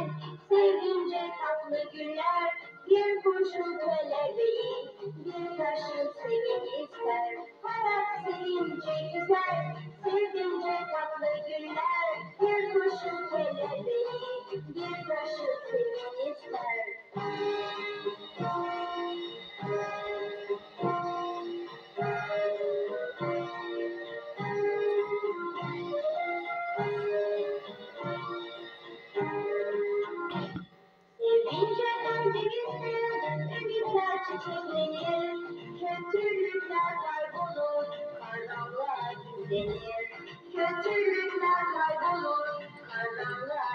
güzel, sevince tatlı güller. Bir kurşun kelebeği, bir taşın sevin ister. Hayat sevince güzel, sevince tatlı güller. Bir kurşun kelebeği, bir taşın sevin ister. Sevinçten denizler, ümitler çiçeklenir, kötülükler kaybolur, karanlığa gizlenir. Kötülükler kaybolur, karanlığa